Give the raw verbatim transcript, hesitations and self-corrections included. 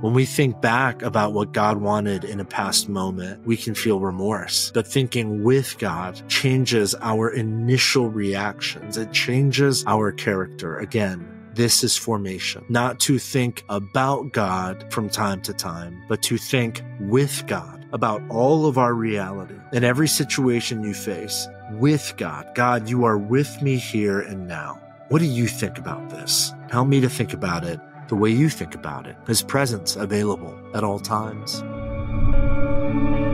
When we think back about what God wanted in a past moment, we can feel remorse. But thinking with God changes our initial reactions. It changes our character. Again, this is formation. Not to think about God from time to time, but to think with God about all of our reality. In every situation you face, with God. God, you are with me here and now. What do you think about this? Help me to think about it the way you think about it. His presence available at all times.